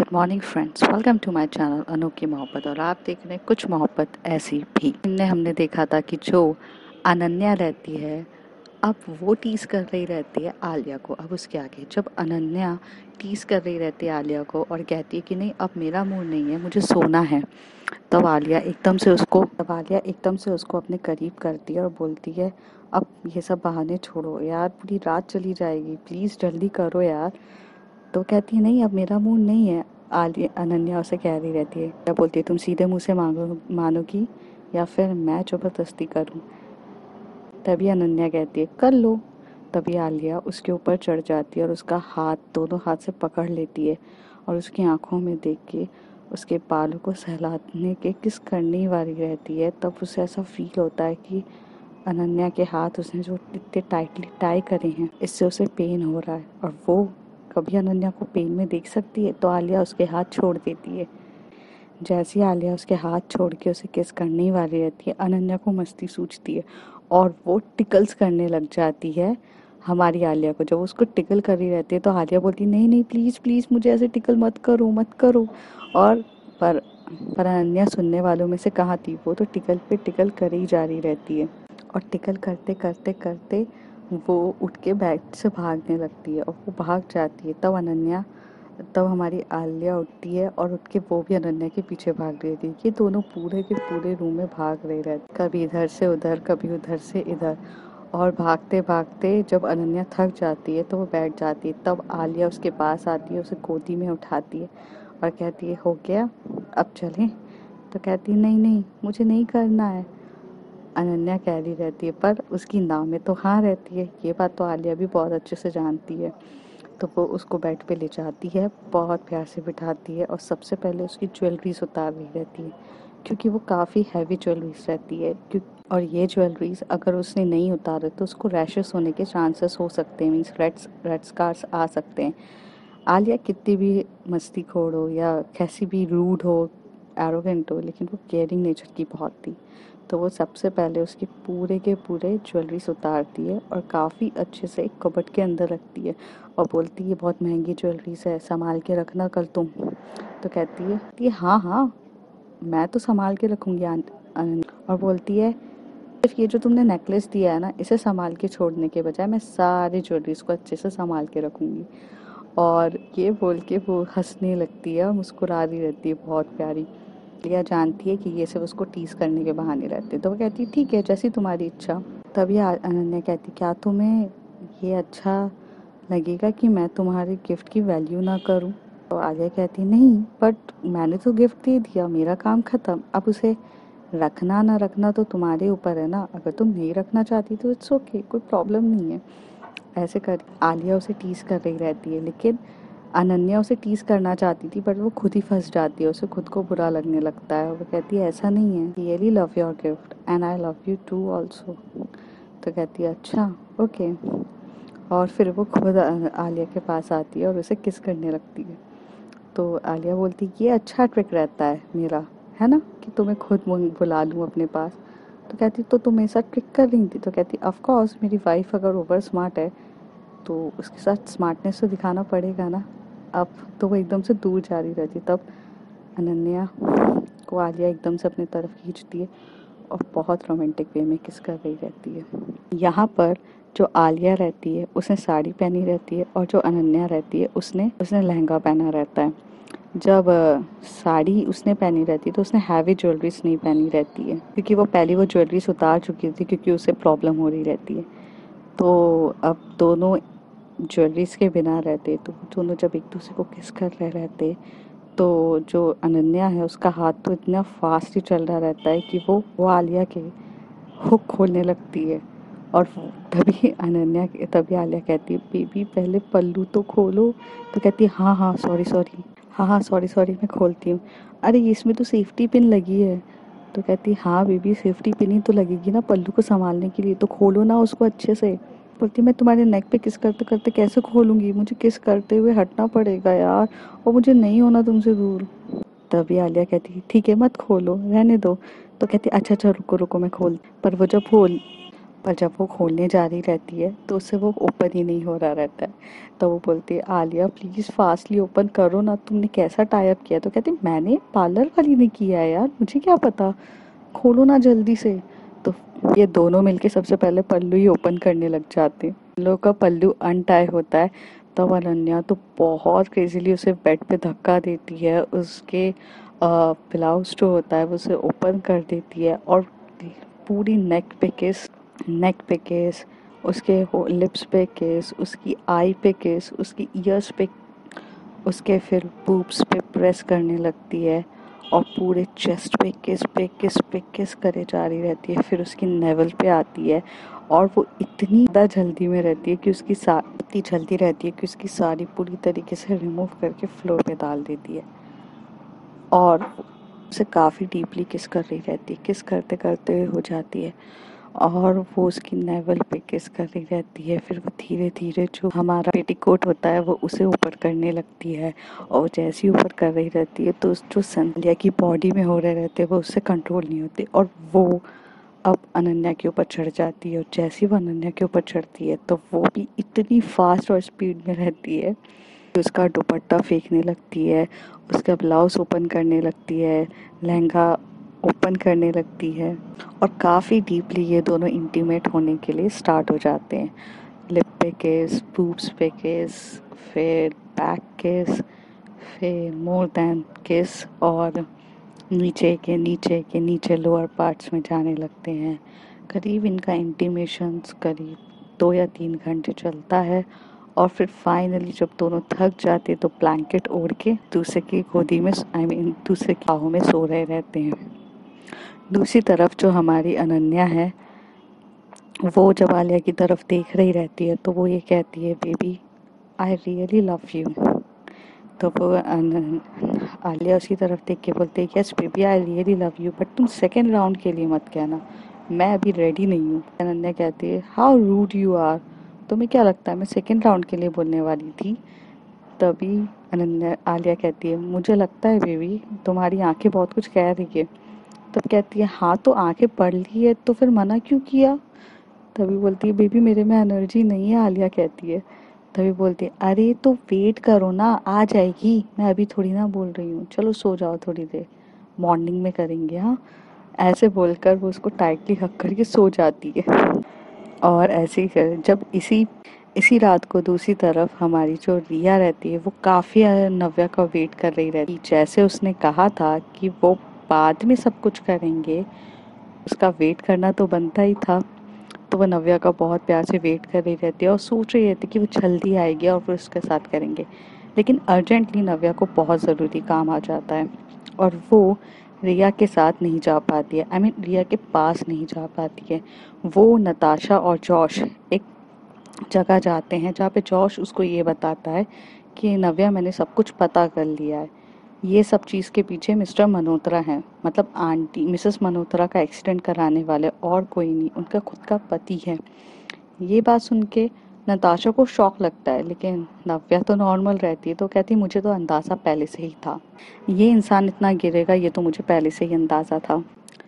Good morning friends, welcome to my channel Anokhi Mohabbat. और आप देख रहे हैं कुछ मोहब्बत ऐसी भी। हमने देखा था कि जो अनन्या रहती है, अब वो टीज कर रही रहती है आलिया को। अब उसके आगे जब अनन्या टीज कर रही रहती है आलिया को और कहती है कि नहीं अब मेरा मूड नहीं है, मुझे सोना है, तब आलिया एकदम से उसको अपने करीब करती है और बोलती है अब ये सब बहाने छोड़ो यार, पूरी रात चली जाएगी, प्लीज जल्दी करो यार। तो कहती है नहीं अब मेरा मूड नहीं है। आलिया अनन्या उसे कह रही रहती है, क्या बोलती है, तुम सीधे मुंह से मानोगी या फिर मैं जबरदस्ती करूं। तभी अनन्या कहती है कर लो। तभी आलिया उसके ऊपर चढ़ जाती है और उसका हाथ दोनों हाथ से पकड़ लेती है और उसकी आंखों में देख के उसके बालों को सहलाने के किस करने वाली रहती है। तब उसे ऐसा फील होता है कि अनन्या के हाथ उसने जो इतने टाइटली टाई करे हैं इससे उसे पेन हो रहा है, और वो कभी अनन्या को पेन में देख सकती है। तो आलिया उसके हाथ छोड़ देती है। जैसे ही आलिया उसके हाथ छोड़ के उसे किस करने वाली रहती है, अनन्या को मस्ती सूझती है और वो टिकल्स करने लग जाती है हमारी आलिया को। जब उसको टिकल कर रही रहती है तो आलिया बोलती है नहीं नहीं प्लीज़ प्लीज़ मुझे ऐसे टिकल मत करो मत करो। और पर पर अनन्या सुनने वालों में से कहाँ थी, वो तो टिकल पे टिकल कर ही जा रही रहती है। और टिकल करते करते करते वो उठ के बेड से भागने लगती है और वो भाग जाती है। तब हमारी आलिया उठती है और उठ के वो भी अनन्या के पीछे भाग रही थी। ये दोनों पूरे के पूरे रूम में भाग रहे रहते, कभी इधर से उधर कभी उधर से इधर। और भागते भागते जब अनन्या थक जाती है तो वो बैठ जाती है। तब आलिया उसके पास आती है, उसे गोदी में उठाती है और कहती है हो गया, अब चलें। तो कहती है नहीं नहीं मुझे नहीं करना है। अनन्या कह रही रहती है पर उसकी नाव में तो हाँ रहती है। ये बात तो आलिया भी बहुत अच्छे से जानती है। तो वो उसको बेड पे ले जाती है, बहुत प्यार से बिठाती है और सबसे पहले उसकी ज्वेलरीज उतार रही रहती है, क्योंकि वो काफ़ी हैवी ज्वेलरीज रहती है। और ये ज्वेलरीज अगर उसने नहीं उतारे तो उसको रैशेस होने के चांसेस हो सकते हैं, मीन्स रेड स्कार्स आ सकते हैं। आलिया कितनी भी मस्तीखोर हो या कैसी भी रूड हो, एरोगेंट हो, लेकिन वो केयरिंग नेचर की बहुत थी। तो वो सबसे पहले उसके पूरे के पूरे ज्वेलरीज उतारती है और काफ़ी अच्छे से एक कबर्ड के अंदर रखती है और बोलती है बहुत महंगी ज्वेलरीज है, संभाल के रखना कल तुम। तो कहती है ये हाँ हाँ मैं तो संभाल के रखूँगी और बोलती है सिर्फ ये जो तुमने नेकलेस दिया है ना, इसे संभाल के छोड़ने के बजाय मैं सारी ज्वेलरीज को अच्छे से संभाल के रखूँगी। और ये बोल के वो हंसने लगती है और मुस्कुरा रही रहती है, बहुत प्यारी। लिया जानती है कि ये सब उसको टीज करने के बहाने रहते हैं, तो वो कहती है ठीक है जैसी तुम्हारी इच्छा। तभी अनन्या कहती क्या तुम्हें ये अच्छा लगेगा कि मैं तुम्हारे गिफ्ट की वैल्यू ना करूं। तो आलिया कहती नहीं बट मैंने तो गिफ्ट दे दिया, मेरा काम खत्म, अब उसे रखना ना रखना तो तुम्हारे ऊपर है ना, अगर तुम नहीं रखना चाहती तो इट्स ओके, कोई प्रॉब्लम नहीं है। ऐसे कर आलिया उसे टीज कर रही रहती है, लेकिन अनन्या उसे टीज करना चाहती थी बट वो खुद ही फंस जाती है, उसे खुद को बुरा लगने लगता है और वो कहती है ऐसा नहीं है, really love your gift and I love you too also. तो कहती है अच्छा ओके। और फिर वो खुद आलिया के पास आती है और उसे किस करने लगती है। तो आलिया बोलती है ये अच्छा ट्रिक रहता है मेरा, है ना, कि तुम्हें खुद बुला लूँ अपने पास। तो कहती तो तुम मेरे साथ ट्रिक कर रही थी। तो कहती ऑफ कोर्स मेरी वाइफ अगर ओवर स्मार्ट है तो उसके साथ स्मार्टनेस तो दिखाना पड़ेगा ना। अब तो वो एकदम से दूर जा रही रहती, तब अनन्या को आलिया एकदम से अपनी तरफ खींचती है और बहुत रोमांटिक वे में किस कर रही रहती है। यहाँ पर जो आलिया रहती है उसने साड़ी पहनी रहती है और जो अनन्या रहती है उसने उसने लहंगा पहना रहता है। जब साड़ी उसने पहनी रहती है तो उसने हैवी ज्वेलरीज नहीं पहनी रहती है, क्योंकि वो पहले वो ज्वेलरीज उतार चुकी थी क्योंकि उसे प्रॉब्लम हो रही रहती है। तो अब दोनों ज्वेलरीज के बिना रहते, तो दोनों जब एक दूसरे को किस कर रहे रहते तो जो अनन्या है उसका हाथ तो इतना फास्ट ही चल रहा रहता है कि वो आलिया के हुक खोलने लगती है। और तभी आलिया कहती है बेबी पहले पल्लू तो खोलो। तो कहती है हाँ हाँ सॉरी सॉरी, हाँ हाँ सॉरी सॉरी मैं खोलती हूँ। अरे इसमें तो सेफ्टी पिन लगी है। तो कहती है हाँ बेबी सेफ्टी पिन ही तो लगेगी ना पल्लू को संभालने के लिए, तो खोलो ना उसको अच्छे से। बोलती मैं तुम्हारे नेक पे किस करते करते कैसे खोलूंगी, मुझे किस करते हुए हटना पड़ेगा यार, और मुझे नहीं होना तुमसे दूर। तभी आलिया कहती है ठीक है मत खोलो रहने दो। तो कहती अच्छा अच्छा रुको रुको मैं खोल, पर वो जब खोल पर जब वो खोलने जा रही रहती है तो उससे वो ओपन ही नहीं हो रहा रहता है। तो वो बोलती है, आलिया प्लीज़ फास्टली ओपन करो ना, तुमने कैसा टाई अप किया? तो कहती है, मैंने पार्लर वाली ने किया है यार, मुझे क्या पता, खोलो ना जल्दी से। तो ये दोनों मिलके सबसे पहले पल्लू ही ओपन करने लग जाते हैं। इन लोगों का पल्लू अनटाई होता है तब अनन्या तो बहुत क्रेजीली उसे बेड पे धक्का देती है, उसके ब्लाउज जो होता है वो उसे ओपन कर देती है और पूरी नेक पे किस, उसके लिप्स पे किस, उसकी आई पे किस, उसकी ईयर्स पे, उसके फिर बूब्स पे प्रेस करने लगती है और पूरे चेस्ट पे किस करे जा रही रहती है। फिर उसकी नेवल पे आती है और वो इतनी ज़्यादा जल्दी में रहती है कि इतनी जल्दी रहती है कि उसकी साड़ी पूरी तरीके से रिमूव करके फ्लोर पे डाल देती है और उसे काफ़ी डीपली किस कर रही रहती है, किस करते करते हो जाती है और वो उसकी नेवल पे किस कर रही रहती है। फिर वो धीरे धीरे जो हमारा पेटीकोट होता है वो उसे ऊपर करने लगती है और जैसे ही ऊपर कर रही रहती है तो जो संध्या की बॉडी में हो रहे रहते हैं वो उससे कंट्रोल नहीं होते और वो अब अनन्या के ऊपर चढ़ जाती है और जैसे ही वो अनन्या के ऊपर चढ़ती है तो वो भी इतनी फास्ट और स्पीड में रहती है कि उसका दुपट्टा फेंकने लगती है, उसका ब्लाउज ओपन करने लगती है, लहंगा ओपन करने लगती है और काफ़ी डीपली ये दोनों इंटीमेट होने के लिए स्टार्ट हो जाते हैं। लिप पे किस, बूब्स पे किस, फिर बैक किस, फिर मोर देन किस और नीचे लोअर पार्ट्स में जाने लगते हैं। करीब इनका इंटीमेशंस करीब 2 या 3 घंटे चलता है और फिर फाइनली जब दोनों थक जाते तो ब्लैंकेट ओढ़ के दूसरे की गोदी में दूसरे की बाहों में सो रहे रहते हैं। दूसरी तरफ जो हमारी अनन्या है वो जब आलिया की तरफ देख रही रहती है तो वो ये कहती है, baby I really love you. तो वो आलिया उसकी तरफ देख के बोलते है, yes baby I really love you, but तुम सेकेंड राउंड के लिए मत कहना, मैं अभी रेडी नहीं हूँ। अनन्या कहती है, हाउ रूड यू आर, तुम्हें क्या लगता है मैं सेकेंड राउंड के लिए बोलने वाली थी? तभी आलिया कहती है, मुझे लगता है बेबी तुम्हारी आंखें बहुत कुछ कह रही है। तब कहती है, हाँ तो आंखें पढ़ ली है तो फिर मना क्यों किया? तभी बोलती है, बेबी मेरे में एनर्जी नहीं है। आलिया कहती है, तभी बोलती है, अरे तो वेट करो ना, आ जाएगी, मैं अभी थोड़ी ना बोल रही हूँ, चलो सो जाओ थोड़ी देर, मॉर्निंग में करेंगे। हाँ, ऐसे बोलकर वो उसको टाइटली हक करके सो जाती है। और ऐसे ही जब इसी इसी रात को दूसरी तरफ हमारी जो रिया रहती है वो काफ़ी नव्या का वेट कर रही रहती है। जैसे उसने कहा था कि वो बाद में सब कुछ करेंगे, उसका वेट करना तो बनता ही था। तो वो नव्या का बहुत प्यार से वेट कर रही रहती है और सोच रही रहती है कि वो जल्दी आएगी और फिर उसके साथ करेंगे। लेकिन अर्जेंटली नव्या को बहुत ज़रूरी काम आ जाता है और वो रिया के साथ नहीं जा पाती है, रिया के पास नहीं जा पाती है। वो नताशा और जॉश एक जगह जाते हैं जहाँ पे जॉश उसको ये बताता है कि नव्या मैंने सब कुछ पता कर लिया है, ये सब चीज़ के पीछे मिस्टर मल्होत्रा हैं, मतलब आंटी मिसेस मल्होत्रा का एक्सीडेंट कराने वाले और कोई नहीं, उनका खुद का पति है। ये बात सुन के नताशा को शॉक लगता है, लेकिन नव्या तो नॉर्मल रहती है तो कहती है, मुझे तो अंदाज़ा पहले से ही था, ये इंसान इतना गिरेगा ये तो मुझे पहले से ही अंदाज़ा था।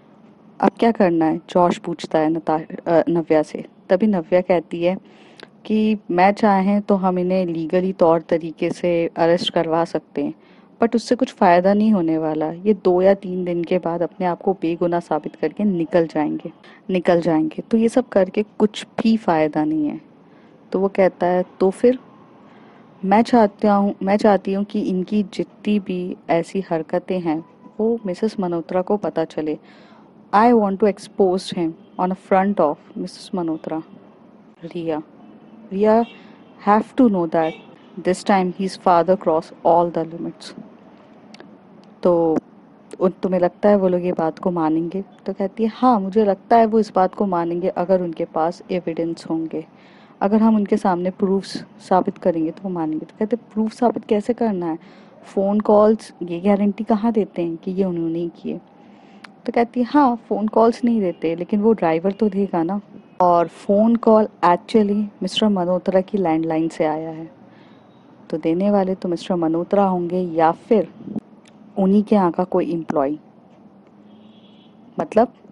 अब क्या करना है, जॉश पूछता है नव्या से। तभी नव्या कहती है कि मैं चाहें तो हम इन्हें लीगली तौर तरीके से अरेस्ट करवा सकते हैं, बट उससे कुछ फ़ायदा नहीं होने वाला, ये 2 या 3 दिन के बाद अपने आप को बेगुनाह साबित करके निकल जाएंगे, तो ये सब करके कुछ भी फ़ायदा नहीं है। तो वो कहता है, तो फिर मैं चाहती हूँ कि इनकी जितनी भी ऐसी हरकतें हैं वो मिसेस मल्होत्रा को पता चले। I want to expose him on a front of Mrs Malhotra. Ria Ria have to know that this time his father crossed all the limits. तो तुम्हें लगता है वो लोग ये बात को मानेंगे? तो कहती है, हाँ मुझे लगता है वो इस बात को मानेंगे अगर उनके पास एविडेंस होंगे, अगर हम उनके सामने प्रूफ्स साबित करेंगे तो वो मानेंगे। तो कहते प्रूफ साबित कैसे करना है, फ़ोन कॉल्स ये गारंटी कहाँ देते हैं कि ये उन्होंने ही किए? तो कहती है, हाँ फ़ोन कॉल्स नहीं देते लेकिन वो ड्राइवर तो देगा ना, और phone call actually Mr Malhotra की लैंडलाइन से आया है, तो देने वाले तो मिस्टर मल्होत्रा होंगे या फिर उन्हीं के यहाँ का कोई एम्प्लॉय, मतलब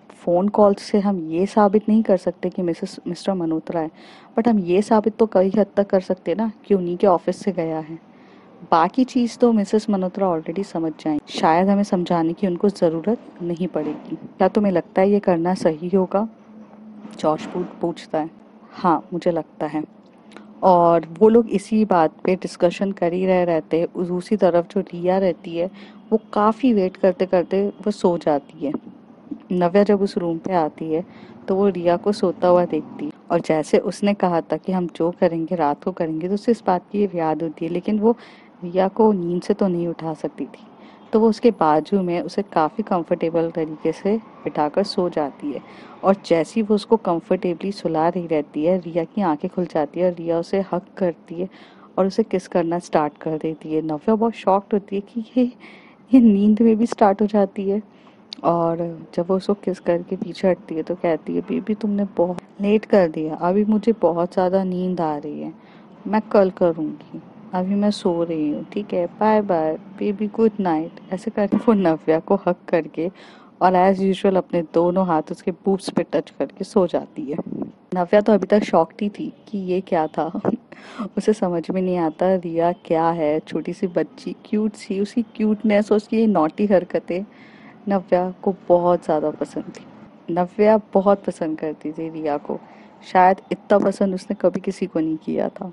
फ़ोन कॉल से हम ये साबित नहीं कर सकते कि मिसेस मिस्टर मल्होत्रा है, बट हम ये साबित तो कई हद तक कर सकते हैं ना कि उन्हीं के ऑफिस से गया है। बाकी चीज़ तो मिसेस मल्होत्रा ऑलरेडी समझ जाएंगी, शायद हमें समझाने की उनको ज़रूरत नहीं पड़ेगी। क्या तुम्हें लगता है ये करना सही होगा? जॉर्ज पूछता है। हाँ, मुझे लगता है। और वो लोग इसी बात पे डिस्कशन कर ही रहे रहते हैं। दूसरी तरफ जो रिया रहती है, वो काफ़ी वेट करते करते वो सो जाती है। नव्या जब उस रूम पे आती है तो वो रिया को सोता हुआ देखती है, और जैसे उसने कहा था कि हम जो करेंगे रात को करेंगे, तो उसे इस बात की याद होती है, लेकिन वो रिया को नींद से तो नहीं उठा सकती थी। तो वो उसके बाजू में उसे काफ़ी कंफर्टेबल तरीके से बिठाकर सो जाती है, और जैसी वो उसको कंफर्टेबली सुला रही रहती है, रिया की आंखें खुल जाती है और रिया उसे हक करती है और उसे किस करना स्टार्ट कर देती है। नव्या बहुत शॉक्ड होती है कि ये नींद में भी स्टार्ट हो जाती है। और जब वो उसको किस करके पीछे हटती है तो कहती है, बेबी तुमने बहुत लेट कर दिया, अभी मुझे बहुत ज़्यादा नींद आ रही है, मैं कल करूँगी, अभी मैं सो रही हूँ, ठीक है, bye bye baby, good night. ऐसे करके वो नव्या को हक करके और एज यूजुअल अपने दोनों हाथ उसके बूब्स पे टच करके सो जाती है। नव्या तो अभी तक शॉक्ड ही थी कि ये क्या था। उसे समझ में नहीं आता रिया क्या है, छोटी सी बच्ची, क्यूट सी, उसकी क्यूटनेस और उसकी ये नॉटी हरकतें नव्या को बहुत ज़्यादा पसंद थी। नव्या बहुत पसंद करती थी रिया को, शायद इतना पसंद उसने कभी किसी को नहीं किया था।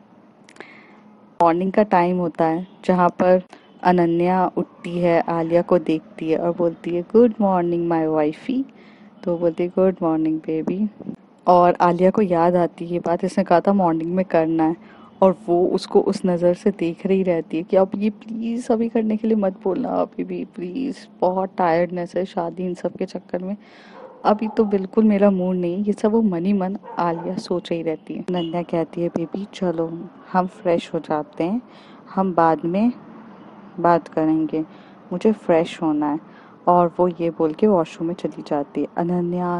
मॉर्निंग का टाइम होता है जहाँ पर अनन्या उठती है, आलिया को देखती है और बोलती है, गुड मॉर्निंग माय वाइफी। तो वो बोलती है, गुड मॉर्निंग बेबी। और आलिया को याद आती है ये बात इसने कहा था मॉर्निंग में करना है, और वो उसको उस नज़र से देख रही रहती है कि अब ये प्लीज़ अभी करने के लिए मत बोलना, अभी भी प्लीज़, बहुत टायर्डनेस है शादी इन सब के चक्कर में, अभी तो बिल्कुल मेरा मूड नहीं। ये सब वो मन ही मन आलिया सोच ही रहती है। नन्या कहती है, बेबी चलो हम फ्रेश हो जाते हैं, हम बाद में बात करेंगे, मुझे फ्रेश होना है। और वो ये बोल के वॉशरूम में चली जाती है। अनन्या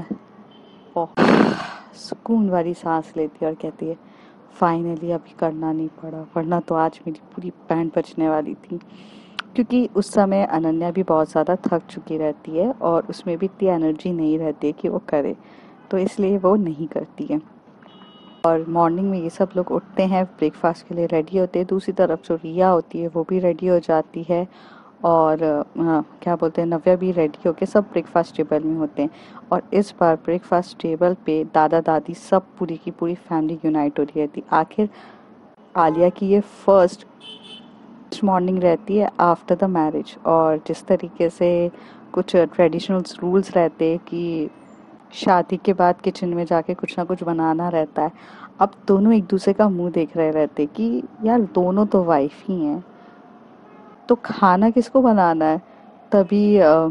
बहुत सुकून वाली सांस लेती है और कहती है, फाइनली अभी करना नहीं पड़ा, वरना तो आज मेरी पूरी बैंड बजने वाली थी। क्योंकि उस समय अनन्या भी बहुत ज़्यादा थक चुकी रहती है और उसमें भी इतनी एनर्जी नहीं रहती है कि वो करे, तो इसलिए वो नहीं करती है। और मॉर्निंग में ये सब लोग उठते हैं, ब्रेकफास्ट के लिए रेडी होते हैं। दूसरी तरफ जो रिया होती है वो भी रेडी हो जाती है, और क्या बोलते हैं, नव्या भी रेडी होके सब ब्रेकफास्ट टेबल में होते हैं। और इस बार ब्रेकफास्ट टेबल पे दादा दादी सब पूरी की पूरी फैमिली यूनाइट हो रही रहती। आखिर आलिया की ये फर्स्ट मॉर्निंग रहती है आफ्टर द मैरिज, और जिस तरीके से कुछ ट्रेडिशनल रूल्स रहते हैं कि शादी के बाद किचन में जाके कुछ ना कुछ बनाना रहता है, अब दोनों एक दूसरे का मुंह देख रहे रहते कि यार दोनों तो वाइफ ही हैं, तो खाना किसको बनाना है। तभी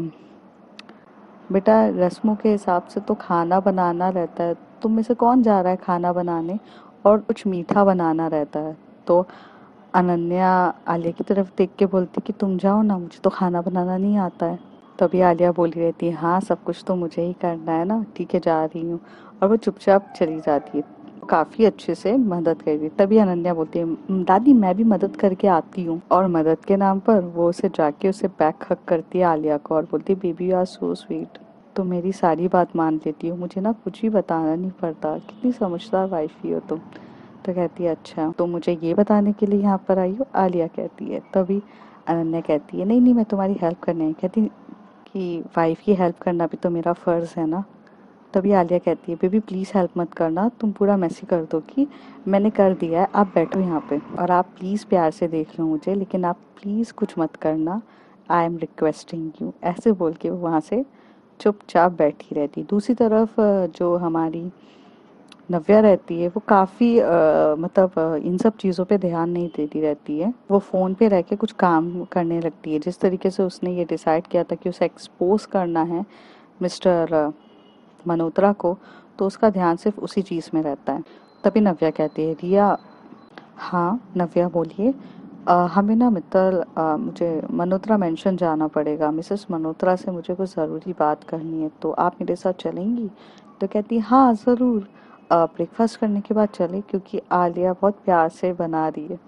बेटा रस्मों के हिसाब से तो खाना बनाना रहता है, तुम में से कौन जा रहा है खाना बनाने, और कुछ मीठा बनाना रहता है। तो अनन्या आलिया की तरफ देख के बोलती कि तुम जाओ ना, मुझे तो खाना बनाना नहीं आता है। तभी आलिया बोली रहती है, हाँ सब कुछ तो मुझे ही करना है ना, ठीक है जा रही हूँ। और वो चुपचाप चली जाती है, काफ़ी अच्छे से मदद कर दी। तभी अनन्या बोलती है, दादी मैं भी मदद करके आती हूँ।" और मदद के नाम पर वो उसे जाके उसे बैक हक करती है आलिया को, और बोलती है, baby you are so sweet, तो मेरी सारी बात मान लेती हो, मुझे ना कुछ भी बताना नहीं पड़ता, कितनी समझदार वाइफी हो तुम। तो कहती है, अच्छा तो मुझे ये बताने के लिए यहाँ पर आई हो, आलिया कहती है। तभी अनन्या कहती है, नहीं नहीं मैं तुम्हारी हेल्प करने आई। कहती कि वाइफ की हेल्प करना भी तो मेरा फ़र्ज़ है ना। तभी आलिया कहती है, बेबी प्लीज़ हेल्प मत करना, तुम पूरा मैसी कर दो कि मैंने कर दिया है, आप बैठो यहाँ पे और आप प्लीज़ प्यार से देख लो मुझे, लेकिन आप प्लीज़ कुछ मत करना, आई एम रिक्वेस्टिंग यू। ऐसे बोल के वो वहाँ से चुपचाप बैठी रहती। दूसरी तरफ जो हमारी नव्या रहती है वो काफ़ी मतलब इन सब चीज़ों पे ध्यान नहीं देती रहती है, वो फ़ोन पे रह के कुछ काम करने लगती है। जिस तरीके से उसने ये डिसाइड किया था कि उसे एक्सपोज करना है मिस्टर मल्होत्रा को, तो उसका ध्यान सिर्फ उसी चीज़ में रहता है। तभी नव्या कहती है, रिया। हाँ नव्या बोलिए। हमें ना मित्तल मुझे मल्होत्रा मेंशन जाना पड़ेगा, मिसेस मल्होत्रा से मुझे कुछ ज़रूरी बात करनी है, तो आप मेरे साथ चलेंगी। तो कहती है, हाँ ज़रूर, ब्रेकफास्ट करने के बाद चले, क्योंकि आलिया बहुत प्यार से बना रही है।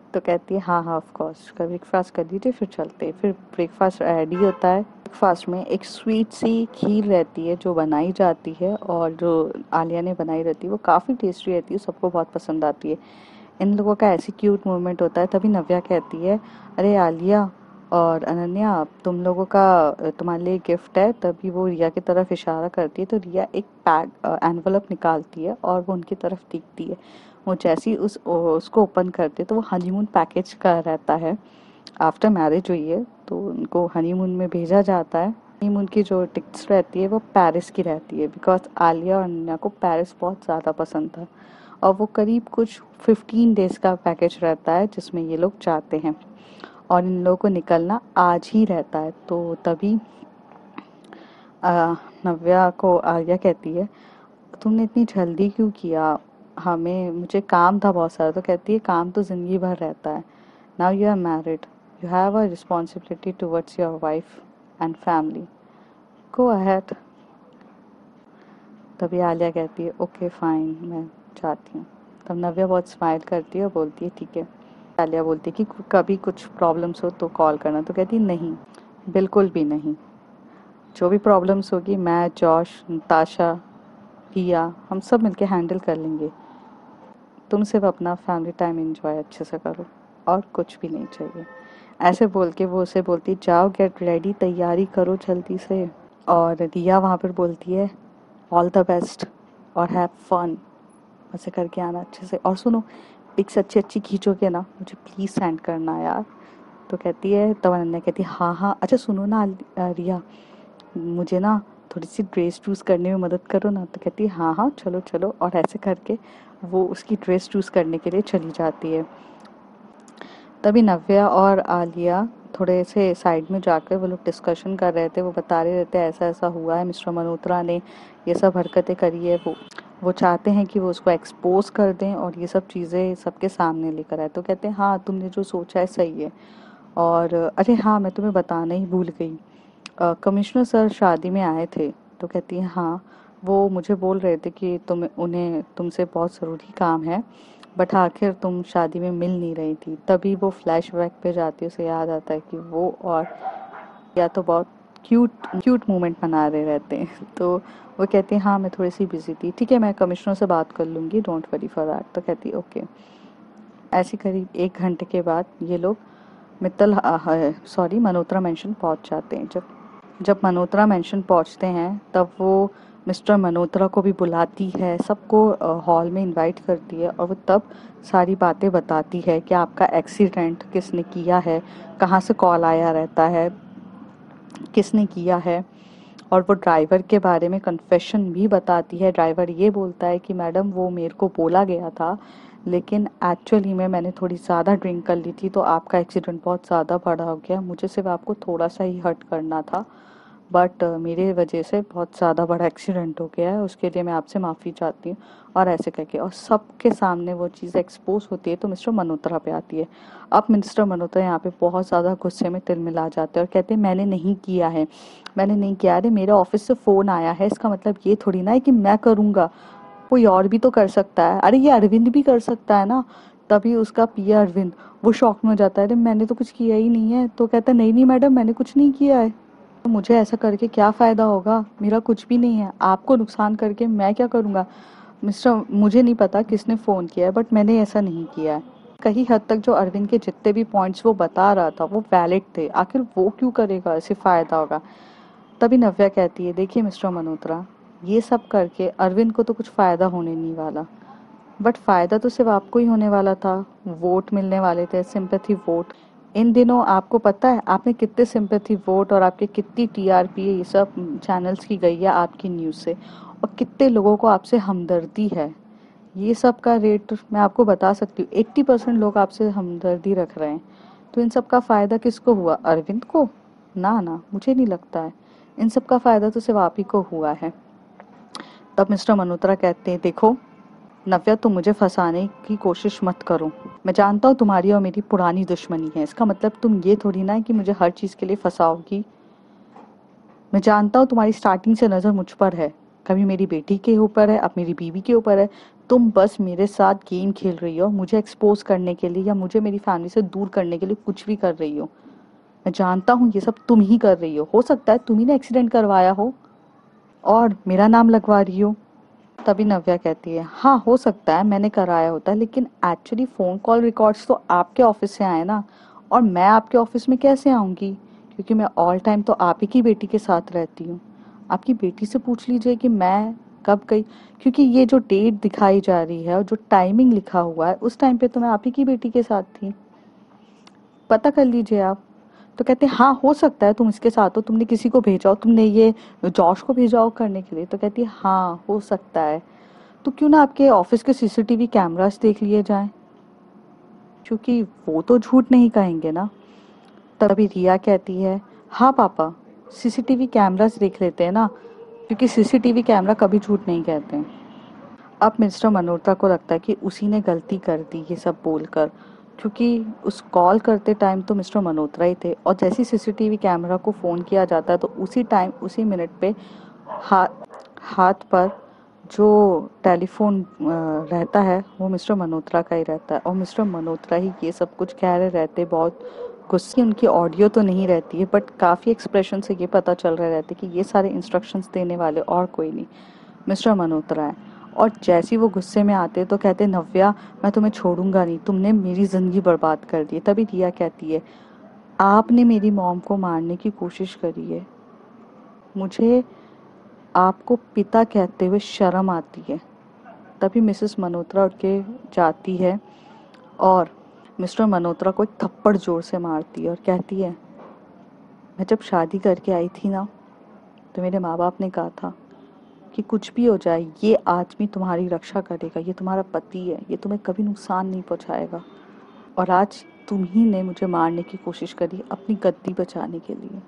तो कहती है हाँ हाँ ऑफ कोर्स, ब्रेकफास्ट कर लीजिए फिर चलते हैं। फिर ब्रेकफास्ट रेडी होता है। ब्रेकफास्ट में एक स्वीट सी खीर रहती है जो बनाई जाती है, और जो आलिया ने बनाई रहती है वो काफ़ी टेस्टी रहती है, सबको बहुत पसंद आती है। इन लोगों का ऐसी क्यूट मोमेंट होता है। तभी नव्या कहती है अरे आलिया और अनन्या, तुम लोगों का तुम्हारे लिए गिफ्ट है। तभी वो रिया की तरफ इशारा करती है, तो रिया एक पैक एनवलप निकालती है और वो उनकी तरफ दिखती है। वो जैसी उसको ओपन करते तो वो हनीमून पैकेज का रहता है। आफ्टर मैरिज हुई है तो उनको हनीमून में भेजा जाता है। हनीमून की जो टिकट्स रहती है वो पेरिस की रहती है, बिकॉज आलिया और अनन्या को पेरिस बहुत ज़्यादा पसंद था। और वो करीब कुछ 15 डेज का पैकेज रहता है जिसमें ये लोग जाते हैं, और इन लोगों को निकलना आज ही रहता है। तो तभी नव्या को आलिया कहती है तुमने इतनी जल्दी क्यों किया, हमें मुझे काम था बहुत सारा। तो कहती है काम तो ज़िंदगी भर रहता है। Now you are married, you have a responsibility towards your wife and family, go ahead. तभी आलिया कहती है ओके फाइन, मैं जाती हूँ। तब नव्या बहुत स्माइल करती है और बोलती है ठीक है। आलिया बोलती है कि कभी कुछ प्रॉब्लम्स हो तो कॉल करना। तो कहती है नहीं, बिल्कुल भी नहीं। जो भी प्रॉब्लम्स होगी मैं, जॉश, नताशा, रिया, हम सब मिलके हैंडल कर लेंगे। तुम सिर्फ अपना फैमिली टाइम एंजॉय अच्छे से करो, और कुछ भी नहीं चाहिए। ऐसे बोल के वो उसे बोलती जाओ गेट रेडी, तैयारी करो जल्दी से। और रिया वहाँ पर बोलती है ऑल द बेस्ट और हैव फन, ऐसे करके आना अच्छे से। और सुनो, पिक्स अच्छी अच्छी खींचोगे ना, मुझे प्लीज़ सेंड करना यार। तो कहती है, तब अनन्या कहती है हाँ हाँ, अच्छा सुनो ना रिया, मुझे ना थोड़ी सी ड्रेस चूज़ करने में मदद करो ना। तो कहती है हाँ हाँ चलो चलो, और ऐसे करके वो उसकी ड्रेस चूज़ करने के लिए चली जाती है। तभी नव्या और आलिया थोड़े से साइड में जाकर वो लोग डिस्कशन कर रहे थे। वो बता रहे रहते ऐसा ऐसा हुआ है, मिस्टर मल्होत्रा ने ये सब हरकतें करी है। वो चाहते हैं कि वो उसको एक्सपोज कर दें और ये सब चीज़ें सबके सामने लेकर आए। तो कहते हैं हाँ तुमने जो सोचा है सही है। और अरे हाँ मैं तुम्हें बताना ही भूल गई, कमिश्नर सर शादी में आए थे। तो कहती है हाँ, वो मुझे बोल रहे थे कि उन्हें तुमसे बहुत ज़रूरी काम है, बट आखिर तुम शादी में मिल नहीं रही थी। तभी वो फ्लैशबैक पे जाती है, उसे याद आता है कि वो और या तो बहुत क्यूट क्यूट मोमेंट मना रहे रहते हैं। तो वो कहती है हाँ मैं थोड़ी सी बिजी थी, ठीक है मैं कमिश्नर से बात कर लूँगी, डोंट वरी फॉर दैट। तो कहती है ओके। ऐसे करीब 1 घंटे के बाद ये लोग मित्तल मल्होत्रा मेंशन पहुंच जाते हैं। जब जब मल्होत्रा मेंशन पहुंचते हैं तब वो मिस्टर मल्होत्रा को भी बुलाती है, सबको हॉल में इनवाइट करती है, और वो तब सारी बातें बताती है कि आपका एक्सीडेंट किसने किया है, कहाँ से कॉल आया रहता है, किसने किया है। और वो ड्राइवर के बारे में कन्फेशन भी बताती है। ड्राइवर ये बोलता है कि मैडम वो मेरे को बोला गया था, लेकिन एक्चुअली में मैंने थोड़ी ज़्यादा ड्रिंक कर ली थी, तो आपका एक्सीडेंट बहुत ज़्यादा बड़ा हो गया। मुझे सिर्फ आपको थोड़ा सा ही हर्ट करना था, बट मेरे वजह से बहुत ज़्यादा बड़ा एक्सीडेंट हो गया है, उसके लिए मैं आपसे माफ़ी चाहती हूँ। और ऐसे करके और सबके सामने वो चीज़ एक्सपोज होती है। तो मिस्टर मल्होत्रा पे आती है। अब मिस्टर मल्होत्रा यहाँ पे बहुत ज़्यादा गुस्से में तिलमिला जाते हैं और कहते हैं मैंने नहीं किया है, मैंने नहीं किया। अरे मेरे ऑफिस से फ़ोन आया है, इसका मतलब ये थोड़ी ना है कि मैं करूँगा, कोई और भी तो कर सकता है। अरे ये अरविंद भी कर सकता है ना। तभी उसका पिया अरविंद वो शॉक में हो जाता है, अरे मैंने तो कुछ किया ही नहीं है। तो कहता है नहीं नहीं मैडम मैंने कुछ नहीं किया है, तो मुझे ऐसा करके क्या फ़ायदा होगा, मेरा कुछ भी नहीं है, आपको नुकसान करके मैं क्या करूँगा। मिस्टर मुझे नहीं पता किसने फ़ोन किया है, बट मैंने ऐसा नहीं किया है। कहीं हद तक जो अरविंद के जितने भी पॉइंट्स वो बता रहा था वो वैलिड थे, आखिर वो क्यों करेगा, ऐसे फ़ायदा होगा। तभी नव्या कहती है देखिए मिस्टर मल्होत्रा, ये सब करके अरविंद को तो कुछ फ़ायदा होने नहीं वाला, बट फ़ायदा तो सिर्फ आपको ही होने वाला था। वोट मिलने वाले थे, सिंपैथी वोट। इन दिनों आपको पता है आपने कितने सिंपैथी वोट और आपके कितनी टीआरपी ये सब चैनल्स की गई है आपकी न्यूज़ से, और कितने लोगों को आपसे हमदर्दी है। ये सब का रेट मैं आपको बता सकती हूँ, 80% लोग आपसे हमदर्दी रख रहे हैं। तो इन सब का फ़ायदा किसको हुआ, अरविंद को? ना ना, मुझे नहीं लगता है। इन सब का फ़ायदा तो सिर्फ आप ही को हुआ है। तब मिस्टर मल्होत्रा कहते हैं देखो नव्या, तुम मुझे फंसाने की कोशिश मत करो। मैं जानता हूँ तुम्हारी और मेरी पुरानी दुश्मनी है, इसका मतलब तुम ये थोड़ी ना है कि मुझे हर चीज़ के लिए फंसाओगी। मैं जानता हूँ तुम्हारी स्टार्टिंग से नज़र मुझ पर है, कभी मेरी बेटी के ऊपर है, अब मेरी बीवी के ऊपर है। तुम बस मेरे साथ गेम खेल रही हो, मुझे एक्सपोज करने के लिए या मुझे मेरी फैमिली से दूर करने के लिए कुछ भी कर रही हो। मैं जानता हूँ ये सब तुम ही कर रही हो सकता है तुम ही ने एक्सीडेंट करवाया हो और मेरा नाम लगवा रही हो। तभी नव्या कहती है, हाँ हो सकता है मैंने कराया होता, लेकिन एक्चुअली फ़ोन कॉल रिकॉर्ड्स तो आपके ऑफिस से आए ना, और मैं आपके ऑफिस में कैसे आऊँगी, क्योंकि मैं ऑल टाइम तो आप ही की बेटी के साथ रहती हूँ। आपकी बेटी से पूछ लीजिए कि मैं कब गई, क्योंकि ये जो डेट दिखाई जा रही है और जो टाइमिंग लिखा हुआ है उस टाइम पे तो मैं आप ही की बेटी के साथ थी, पता कर लीजिए आप। तो कहते हैं हाँ हो सकता है तुम इसके साथ हो, तुमने किसी को भेजा हो, तुमने ये जॉश को भेजा हो करने के लिए। तो कहती है हाँ हो सकता है, तो क्यों ना आपके ऑफिस के सीसीटीवी कैमरास देख लिए जाएं, क्योंकि वो तो झूठ नहीं कहेंगे ना। तभी रिया कहती है, हाँ पापा सीसीटीवी कैमरास देख लेते हैं ना, क्योंकि सीसीटीवी कैमरा कभी झूठ नहीं कहते हैं। अब मिस्टर मल्होत्रा को लगता है कि उसी ने गलती कर दी ये सब बोलकर, क्योंकि उस कॉल करते टाइम तो मिस्टर मल्होत्रा ही थे, और जैसे ही सीसीटीवी कैमरा को फ़ोन किया जाता है तो उसी टाइम उसी मिनट पे हाथ हाथ पर जो टेलीफोन रहता है वो मिस्टर मल्होत्रा का ही रहता है, और मिस्टर मल्होत्रा ही ये सब कुछ कह रहे रहते, बहुत गुस्से। उनकी ऑडियो तो नहीं रहती है बट काफ़ी एक्सप्रेशन से ये पता चल रहा रहता है कि ये सारे इंस्ट्रक्शंस देने वाले और कोई नहीं, मिस्टर मल्होत्रा है। और जैसे ही वो गुस्से में आते तो कहते, नव्या मैं तुम्हें छोड़ूंगा नहीं, तुमने मेरी ज़िंदगी बर्बाद कर दी। तभी रिया कहती है, आपने मेरी मॉम को मारने की कोशिश करी है, मुझे आपको पिता कहते हुए शर्म आती है। तभी मिसेस मल्होत्रा उठ के जाती है और मिस्टर मल्होत्रा को एक थप्पड़ जोर से मारती है और कहती है, मैं जब शादी करके आई थी ना तो मेरे माँ बाप ने कहा था कि कुछ भी हो जाए ये आदमी तुम्हारी रक्षा करेगा, ये तुम्हारा पति है, ये तुम्हें कभी नुकसान नहीं पहुंचाएगा। और आज तुम ही ने मुझे मारने की कोशिश करी अपनी गद्दी बचाने के लिए।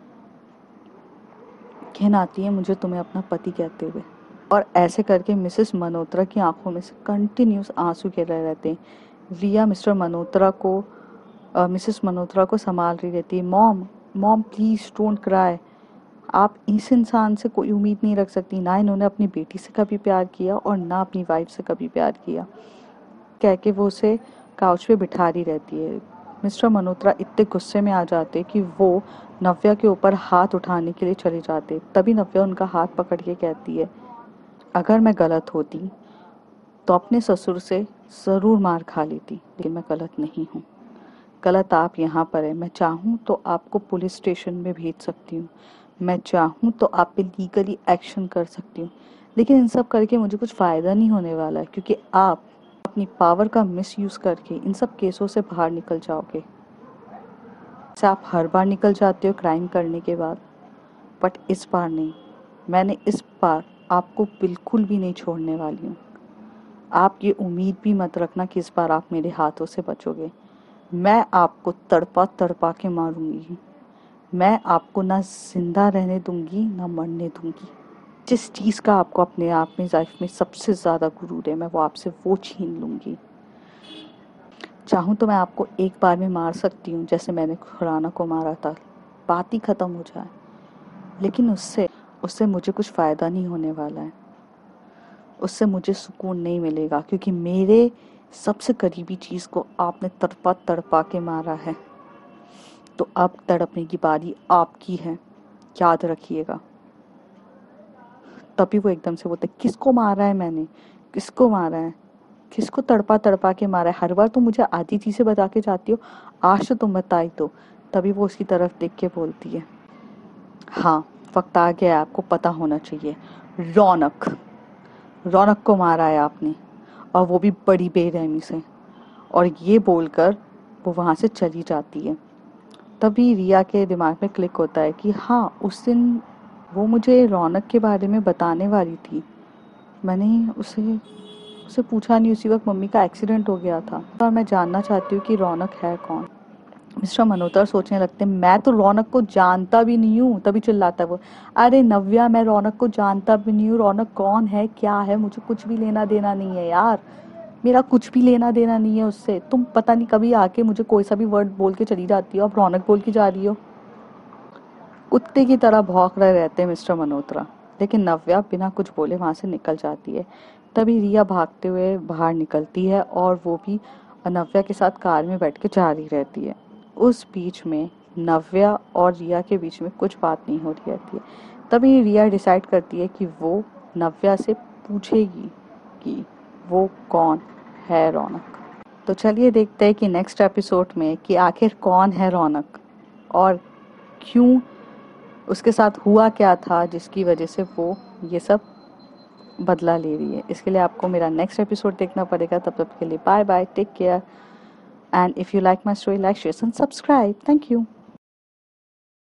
घिन आती है मुझे तुम्हें अपना पति कहते हुए। और ऐसे करके मिसेस मल्होत्रा की आंखों में से कंटिन्यूस आंसू गिर रहे रहते हैं। रिया मिस्टर मल्होत्रा को मिसेस मल्होत्रा को संभाल रही रहती है, mom mom please don't cry, आप इस इंसान से कोई उम्मीद नहीं रख सकती, ना इन्होंने अपनी बेटी से कभी प्यार किया और ना अपनी वाइफ से कभी प्यार किया, कह के वो उसे काउच पे बिठा रही रहती है। मिस्टर मल्होत्रा इतने गुस्से में आ जाते कि वो नव्या के ऊपर हाथ उठाने के लिए चले जाते। तभी नव्या उनका हाथ पकड़ के कहती है, अगर मैं गलत होती तो अपने ससुर से ज़रूर मार खा लेती, लेकिन मैं गलत नहीं हूँ। गलत आप यहाँ पर है, मैं चाहूँ तो आपको पुलिस स्टेशन में भेज सकती हूँ, मैं चाहूँ तो आप पे लीगली एक्शन कर सकती हूँ, लेकिन इन सब करके मुझे कुछ फ़ायदा नहीं होने वाला है, क्योंकि आप अपनी पावर का मिसयूज़ करके इन सब केसों से बाहर निकल जाओगे। जैसे आप हर बार निकल जाते हो क्राइम करने के बाद, बट इस बार नहीं, मैंने इस बार आपको बिल्कुल भी नहीं छोड़ने वाली हूँ। आप ये उम्मीद भी मत रखना कि इस बार आप मेरे हाथों से बचोगे। मैं आपको तड़पा तड़पा के मारूंगी, मैं आपको ना जिंदा रहने दूंगी ना मरने दूंगी। जिस चीज़ का आपको अपने आप में लाइफ में सबसे ज़्यादा गुरूर है, मैं वो आपसे वो छीन लूंगी। चाहूँ तो मैं आपको एक बार में मार सकती हूँ जैसे मैंने खुराना को मारा था, बात ही ख़त्म हो जाए, लेकिन उससे उससे मुझे कुछ फ़ायदा नहीं होने वाला है, उससे मुझे सुकून नहीं मिलेगा, क्योंकि मेरे सबसे करीबी चीज़ को आपने तड़पा तड़पा के मारा है। तो अब तड़पने की बारी आपकी है, याद रखिएगा। तभी वो एकदम से बोलते, किसको मारा है मैंने, किसको मारा है, किसको तड़पा तड़पा के मारा है, हर बार तो मुझे आधी चीज़ें बता के जाती हो, आज तो तुम बताई तो। तभी वो उसकी तरफ देख के बोलती है, हाँ वक्त आ गया, आपको पता होना चाहिए, रौनक रौनक को मारा है आपने, और वो भी बड़ी बेरहमी से। और ये बोलकर वो वहाँ से चली जाती है। तभी रिया के दिमाग में क्लिक होता है कि हाँ उस दिन वो मुझे रौनक के बारे में बताने वाली थी, मैंने उसे उसे पूछा नहीं, उसी वक्त मम्मी का एक्सीडेंट हो गया था, और मैं जानना चाहती हूँ कि रौनक है कौन। मिस्टर मल्होत्रा सोचने लगते हैं, मैं तो रौनक को जानता भी नहीं हूँ। तभी चिल्लाता है वो, अरे नव्या मैं रौनक को जानता भी नहीं हूँ, रौनक कौन है क्या है मुझे कुछ भी लेना देना नहीं है यार, मेरा कुछ भी लेना देना नहीं है उससे। तुम पता नहीं कभी आके मुझे कोई सा भी वर्ड बोल के चली जाती हो, अब रौनक बोल के जा रही हो। कुत्ते की तरह भौंक रहे रहते हैं मिस्टर मल्होत्रा। लेकिन नव्या बिना कुछ बोले वहाँ से निकल जाती है। तभी रिया भागते हुए बाहर निकलती है और वो भी नव्या के साथ कार में बैठ के जा रही रहती है। उस बीच में नव्या और रिया के बीच में कुछ बात नहीं हो रही रहती है। तभी रिया डिसाइड करती है कि वो नव्या से पूछेगी कि वो कौन है रौनक। तो चलिए देखते हैं कि नेक्स्ट एपिसोड में कि आखिर कौन है रौनक और क्यों, उसके साथ हुआ क्या था जिसकी वजह से वो ये सब बदला ले रही है। इसके लिए आपको मेरा नेक्स्ट एपिसोड देखना पड़ेगा। तब तक के लिए bye bye, take care, and if you like my story, like share and subscribe. Thank you.